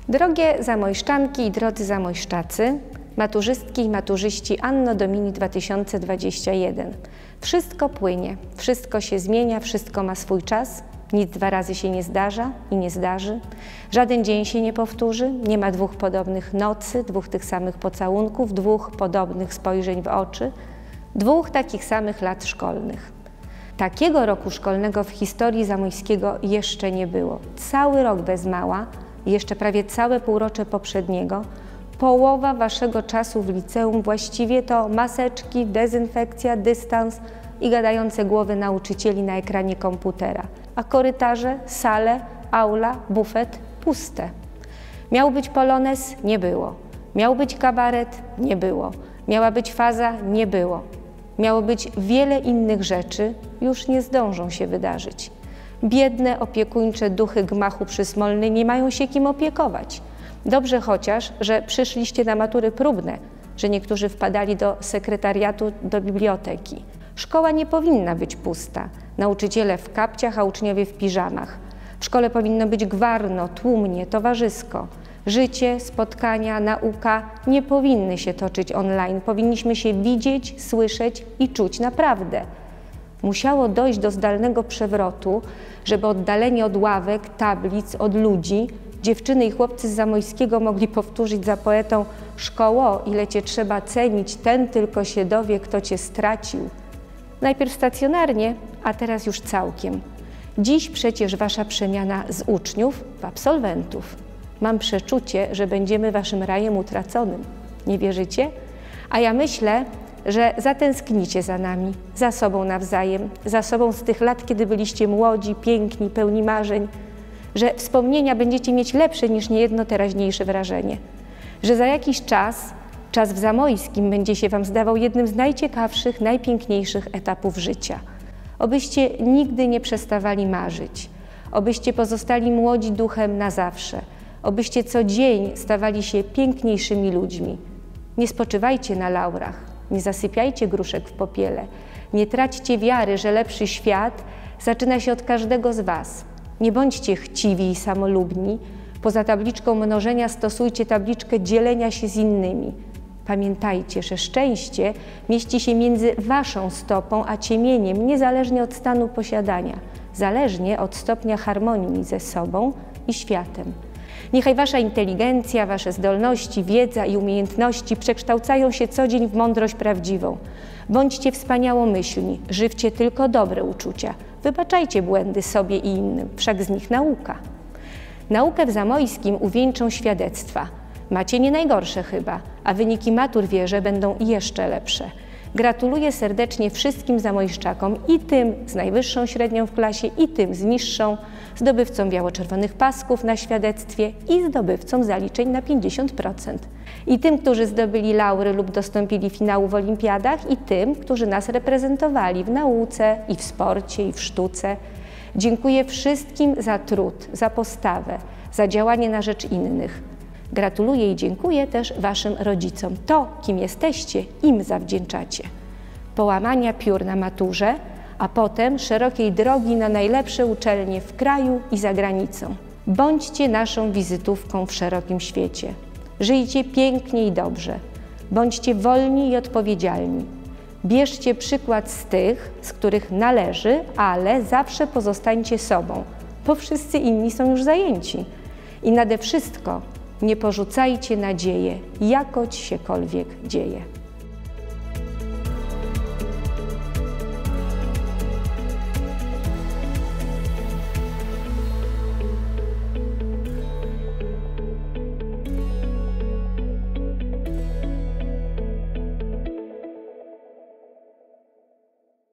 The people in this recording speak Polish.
Drogie Zamojszczanki i drodzy Zamojszczacy, maturzystki i maturzyści Anno Domini 2021. Wszystko płynie, wszystko się zmienia, wszystko ma swój czas, nic dwa razy się nie zdarza i nie zdarzy, żaden dzień się nie powtórzy, nie ma dwóch podobnych nocy, dwóch tych samych pocałunków, dwóch podobnych spojrzeń w oczy, dwóch takich samych lat szkolnych. Takiego roku szkolnego w historii Zamojskiego jeszcze nie było. Cały rok bez mała, jeszcze prawie całe półrocze poprzedniego, połowa waszego czasu w liceum właściwie to maseczki, dezynfekcja, dystans i gadające głowy nauczycieli na ekranie komputera. A korytarze, sale, aula, bufet puste. Miał być polonez? Nie było. Miał być kabaret? Nie było. Miała być faza? Nie było. Miało być wiele innych rzeczy, już nie zdążą się wydarzyć. Biedne, opiekuńcze duchy gmachu Przysmolny nie mają się kim opiekować. Dobrze chociaż, że przyszliście na matury próbne, że niektórzy wpadali do sekretariatu, do biblioteki. Szkoła nie powinna być pusta. Nauczyciele w kapciach, a uczniowie w piżamach. W szkole powinno być gwarno, tłumnie, towarzysko. Życie, spotkania, nauka nie powinny się toczyć online. Powinniśmy się widzieć, słyszeć i czuć naprawdę. Musiało dojść do zdalnego przewrotu, żeby oddaleni od ławek, tablic, od ludzi, dziewczyny i chłopcy z Zamojskiego mogli powtórzyć za poetą: szkoło, ile cię trzeba cenić, ten tylko się dowie, kto cię stracił. Najpierw stacjonarnie, a teraz już całkiem. Dziś przecież wasza przemiana z uczniów w absolwentów. Mam przeczucie, że będziemy waszym rajem utraconym. Nie wierzycie? A ja myślę, że zatęsknicie za nami, za sobą nawzajem, za sobą z tych lat, kiedy byliście młodzi, piękni, pełni marzeń, że wspomnienia będziecie mieć lepsze niż niejedno teraźniejsze wrażenie, że za jakiś czas w Zamojskim będzie się wam zdawał jednym z najciekawszych, najpiękniejszych etapów życia. Obyście nigdy nie przestawali marzyć, obyście pozostali młodzi duchem na zawsze, obyście co dzień stawali się piękniejszymi ludźmi. Nie spoczywajcie na laurach, nie zasypiajcie gruszek w popiele, nie traćcie wiary, że lepszy świat zaczyna się od każdego z was. Nie bądźcie chciwi i samolubni, poza tabliczką mnożenia stosujcie tabliczkę dzielenia się z innymi. Pamiętajcie, że szczęście mieści się między waszą stopą a ciemieniem, niezależnie od stanu posiadania, zależnie od stopnia harmonii ze sobą i światem. Niechaj wasza inteligencja, wasze zdolności, wiedza i umiejętności przekształcają się co dzień w mądrość prawdziwą. Bądźcie wspaniałomyślni, żywcie tylko dobre uczucia. Wybaczajcie błędy sobie i innym, wszak z nich nauka. Naukę w Zamojskim uwieńczą świadectwa. Macie nie najgorsze chyba, a wyniki matur wierzę będą jeszcze lepsze. Gratuluję serdecznie wszystkim Zamojszczakom, i tym z najwyższą średnią w klasie, i tym z niższą, zdobywcom biało-czerwonych pasków na świadectwie i zdobywcom zaliczeń na 50%. I tym, którzy zdobyli laury lub dostąpili finału w olimpiadach, i tym, którzy nas reprezentowali w nauce, i w sporcie, i w sztuce. Dziękuję wszystkim za trud, za postawę, za działanie na rzecz innych. Gratuluję i dziękuję też waszym rodzicom. To, kim jesteście, im zawdzięczacie. Połamania piór na maturze, a potem szerokiej drogi na najlepsze uczelnie w kraju i za granicą. Bądźcie naszą wizytówką w szerokim świecie. Żyjcie pięknie i dobrze. Bądźcie wolni i odpowiedzialni. Bierzcie przykład z tych, z których należy, ale zawsze pozostańcie sobą, bo wszyscy inni są już zajęci. I nade wszystko nie porzucajcie nadziei, jakoć siekolwiek dzieje.